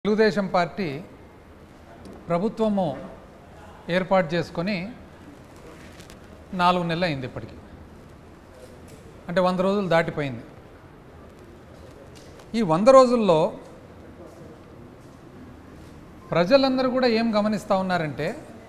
Telugu Desam party ప్రభుత్వము ఏర్పాటు చేసుకొని 4 నెలలు అయింది. ఇప్పటికి అంటే 100 రోజులు దాటిపోయింది. ఈ 100 రోజుల్లో ప్రజలందరూ కూడా ఏం గమనిస్తూ ఉన్నారంటే,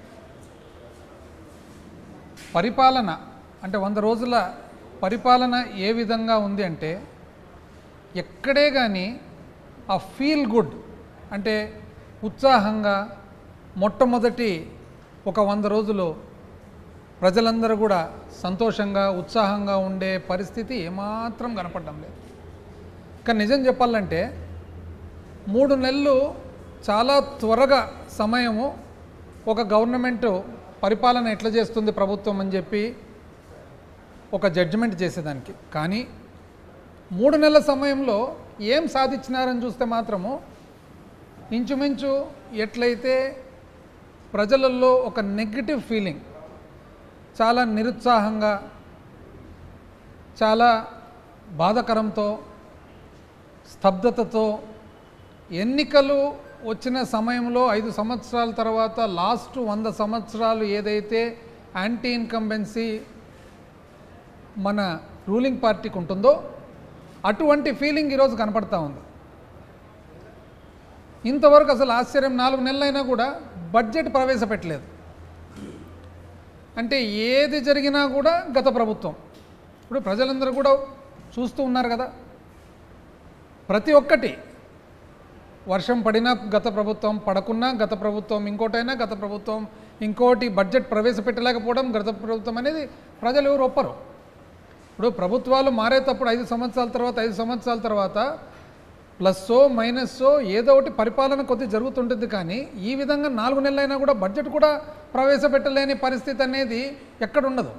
పరిపాలన అంటే 100 రోజుల పరిపాలన ఏ విధంగా ఉంది అంటే, ఎక్కడే కానీ ఆ ఫీల్ గుడ్ అంటే ఉత్సాహంగా మొట్టమొదటి ఒక 100 రోజులు ప్రజలందరూ కూడా సంతోషంగా ఉత్సాహంగా ఉండే పరిస్థితి ఏమాత్రం కనపడడం లేదు. కానీ నిజం చెప్పాలంటే 3 నెలలు చాలా త్వరగా సమయము ఒక గవర్నమెంటు పరిపాలన ఎట్లా చేస్తుంది ప్రభుత్వం అని చెప్పి ఒక జడ్జిమెంట్ చేసేదానికి. కానీ 3 నెలల సమయంలో ఏం సాధించినారని చూస్తే మాత్రము ఇంచుమించు ఎట్లయితే ప్రజలలో ఒక నెగటివ్ ఫీలింగ్, చాలా నిరుత్సాహంగా, చాలా బాధాకరంతో, స్తబ్దతతో ఎన్నికలు వచ్చిన సమయంలో 5 సంవత్సరాల తర్వాత లాస్ట్ 100 సంవత్సరాలు ఏదైతే యాంటీ ఇన్కంబెన్సీ మన రూలింగ్ పార్టీకి ఉంటుందో అటువంటి ఫీలింగ్ ఈరోజు కనపడతా ఉంది. ఇంతవరకు అసలు ఆశ్చర్యం, 4 నెలలైనా కూడా బడ్జెట్ ప్రవేశపెట్టలేదు. అంటే ఏది జరిగినా కూడా గత ప్రభుత్వం. ఇప్పుడు ప్రజలందరూ కూడా చూస్తూ ఉన్నారు కదా, ప్రతి ఒక్కటి వర్షం పడినా గత ప్రభుత్వం, పడకున్నా గత ప్రభుత్వం, ఇంకోటైనా గత ప్రభుత్వం, ఇంకోటి బడ్జెట్ ప్రవేశపెట్టలేకపోవడం గత ప్రభుత్వం అనేది ప్రజలు ఎవరు ఒప్పరు. ఇప్పుడు ప్రభుత్వాలు మారేటప్పుడు 5 సంవత్సరాల తర్వాత 5 సంవత్సరాల తర్వాత ప్లస్సో మైనస్సో ఏదో ఒకటి పరిపాలన కొద్ది జరుగుతుంటుంది. కానీ ఈ విధంగా 4 నెలలైనా కూడా బడ్జెట్ కూడా ప్రవేశపెట్టలేని పరిస్థితి అనేది ఎక్కడుండదు.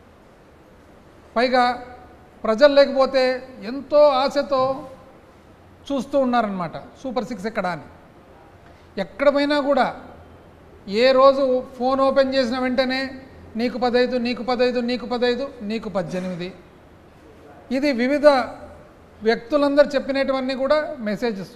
పైగా ప్రజలు లేకపోతే ఎంతో ఆశతో చూస్తూ ఉన్నారనమాట సూపర్ 6 ఎక్కడ అని. ఎక్కడ పోయినా కూడా ఏ రోజు ఫోన్ ఓపెన్ చేసిన వెంటనే నీకు 15, నీకు 15, నీకు 15, నీకు 18. ఇది వివిధ వ్యక్తులందరూ చెప్పినటువన్నీ కూడా మెసేజెస్.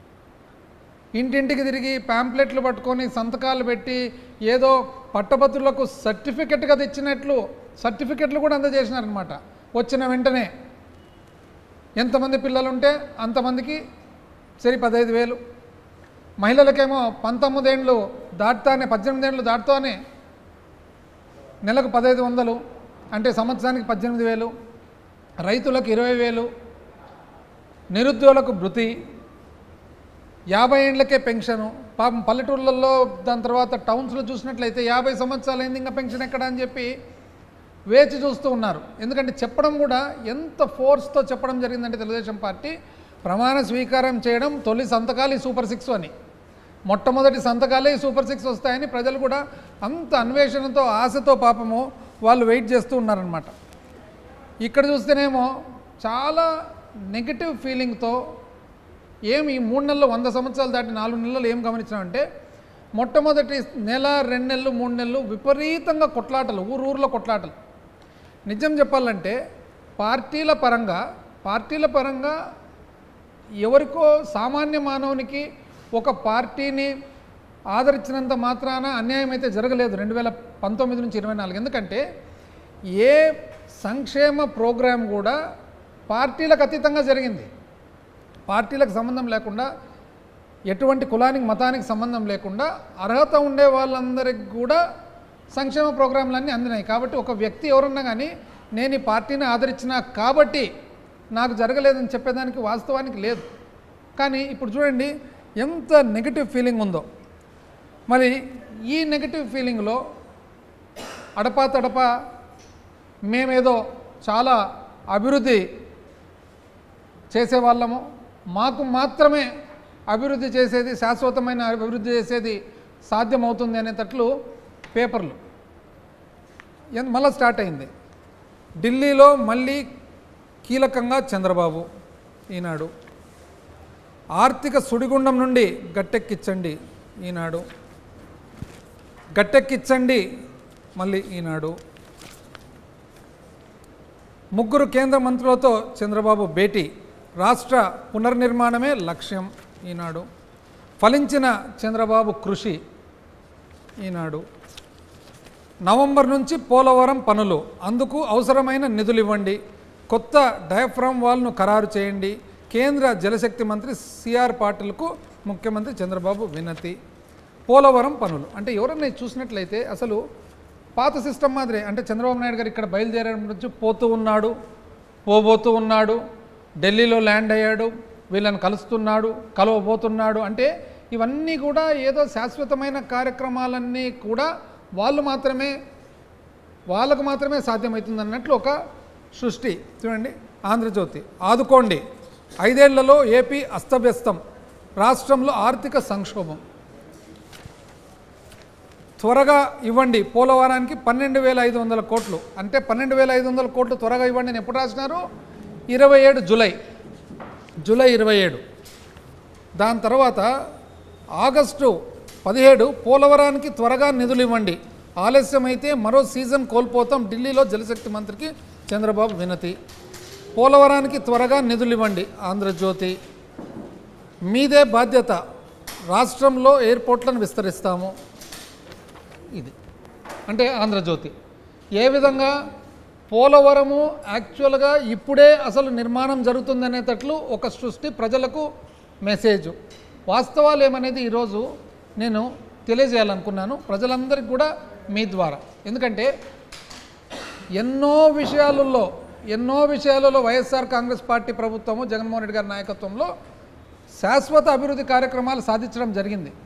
ఇంటింటికి తిరిగి ప్యాంప్లెట్లు పట్టుకొని సంతకాలు పెట్టి ఏదో పట్టభద్రులకు సర్టిఫికెట్గా తెచ్చినట్లు సర్టిఫికెట్లు కూడా అందజేసినారనమాట. వచ్చిన వెంటనే ఎంతమంది పిల్లలుంటే అంతమందికి సరి 15,000. మహిళలకేమో 19 ఏళ్ళు దాటుతానే 18 ఏళ్ళు దాటుతానే నెలకు 1,500, అంటే సంవత్సరానికి 18,000. రైతులకు 20,000, నిరుద్యోగులకు భృతి, 50 ఏళ్ళకే పెన్షను. పాపం పల్లెటూళ్ళల్లో దాని తర్వాత టౌన్స్లో చూసినట్లయితే 50 సంవత్సరాలు అయింది ఇంకా పెన్షన్ ఎక్కడ అని చెప్పి వేచి చూస్తూ ఉన్నారు. ఎందుకంటే చెప్పడం కూడా ఎంత ఫోర్స్తో చెప్పడం జరిగిందంటే తెలుగుదేశం పార్టీ ప్రమాణ స్వీకారం చేయడం తొలి సంతకాలు ఈ సూపర్ 6 అని, మొట్టమొదటి సంతకాలే ఈ సూపర్ 6 వస్తాయని ప్రజలు కూడా అంత అన్వేషణతో ఆశతో పాపము వాళ్ళు వెయిట్ చేస్తూ ఉన్నారనమాట. ఇక్కడ చూస్తేనేమో చాలా నెగటివ్ ఫీలింగ్తో ఏమి ఈ 3 నెలలు 100 సంవత్సరాలు దాటి 4 నెలలు ఏం గమనించామంటే, మొట్టమొదటి నెల 2 నెలలు 3 నెలలు విపరీతంగా కొట్లాటలు, ఊరూరులో కొట్లాటలు. నిజం చెప్పాలంటే పార్టీల పరంగా ఎవరికో సామాన్య మానవునికి ఒక పార్టీని ఆదరించినంత మాత్రాన అన్యాయం అయితే జరగలేదు 2019 నుంచి 24. ఎందుకంటే ఏ సంక్షేమ ప్రోగ్రాం కూడా పార్టీలకు అతీతంగా జరిగింది. పార్టీలకు సంబంధం లేకుండా, ఎటువంటి కులానికి మతానికి సంబంధం లేకుండా అర్హత ఉండే వాళ్ళందరికీ కూడా సంక్షేమ ప్రోగ్రాంలన్నీ అందినాయి. కాబట్టి ఒక వ్యక్తి ఎవరన్నా కానీ నేను ఈ పార్టీని ఆదరించినా కాబట్టి నాకు జరగలేదని చెప్పేదానికి వాస్తవానికి లేదు. కానీ ఇప్పుడు చూడండి ఎంత నెగటివ్ ఫీలింగ్ ఉందో. మరి ఈ నెగటివ్ ఫీలింగ్లో అడపా మేమేదో చాలా అభివృద్ధి చేసేవాళ్ళము, మాకు మాత్రమే అభివృద్ధి చేసేది, శాశ్వతమైన అభివృద్ధి చేసేది సాధ్యమవుతుంది అనేటట్లు పేపర్లు మళ్ళీ స్టార్ట్ అయింది. ఢిల్లీలో మళ్ళీ కీలకంగా చంద్రబాబు ఈనాడు, ఆర్థిక సుడిగుండం నుండి గట్టెక్కించండి ఈనాడు, గట్టెక్కించండి మళ్ళీ ఈనాడు, 3 కేంద్ర మంత్రులతో చంద్రబాబు భేటీ, రాష్ట్ర పునర్నిర్మాణమే లక్ష్యం ఈనాడు. ఫలించిన చంద్రబాబు కృషి ఈనాడు. నవంబర్ నుంచి పోలవరం పనులు, అందుకు అవసరమైన నిధులు ఇవ్వండి, కొత్త డయాఫ్రామ్ వాల్ను ఖరారు చేయండి, కేంద్ర జలశక్తి మంత్రి సిఆర్ పాటిల్కు ముఖ్యమంత్రి చంద్రబాబు వినతి. పోలవరం పనులు అంటే ఎవరన్నా చూసినట్లయితే అసలు పాత సిస్టమ్ మాదిరే. అంటే చంద్రబాబు నాయుడు గారు ఇక్కడ బయలుదేరడం నుంచి పోతూ ఉన్నాడు, పోబోతూ ఉన్నాడు, ఢిల్లీలో ల్యాండ్ అయ్యాడు, వీళ్ళని కలుస్తున్నాడు, కలవబోతున్నాడు. అంటే ఇవన్నీ కూడా ఏదో శాశ్వతమైన కార్యక్రమాలన్నీ కూడా వాళ్ళకు మాత్రమే సాధ్యమవుతుంది అన్నట్లు ఒక సృష్టి. చూడండి, ఆంధ్రజ్యోతి, ఆదుకోండి, 5 ఏళ్లలో ఏపీ అస్తవ్యస్తం, రాష్ట్రంలో ఆర్థిక సంక్షోభం, త్వరగా ఇవ్వండి పోలవరానికి 12,500 కోట్లు. అంటే 12,500 కోట్లు త్వరగా ఇవ్వండి అని ఎప్పుడు రాసినారు? 27 జూలై 27. దాని తర్వాత ఆగస్టు 17 పోలవరానికి త్వరగా నిధులు ఇవ్వండి, ఆలస్యమైతే మరో సీజన్ కోల్పోతాం, ఢిల్లీలో జలశక్తి మంత్రికి చంద్రబాబు వినతి. పోలవరానికి త్వరగా నిధులు ఇవ్వండి, ఆంధ్రజ్యోతి. మీదే బాధ్యత, రాష్ట్రంలో ఎయిర్పోర్ట్లను విస్తరిస్తాము. ఇది అంటే ఆంధ్రజ్యోతి. ఏ విధంగా పోలవరము యాక్చువల్గా ఇప్పుడే అసలు నిర్మాణం జరుగుతుందనేటట్లు ఒక సృష్టి, ప్రజలకు మెసేజ్. వాస్తవాలు ఏమనేది ఈరోజు నేను తెలియజేయాలనుకున్నాను ప్రజలందరికీ కూడా మీ ద్వారా. ఎందుకంటే ఎన్నో విషయాలలో వైఎస్ఆర్ కాంగ్రెస్ పార్టీ ప్రభుత్వము జగన్మోహన్ రెడ్డి గారి నాయకత్వంలో శాశ్వత అభివృద్ధి కార్యక్రమాలు సాధించడం జరిగింది.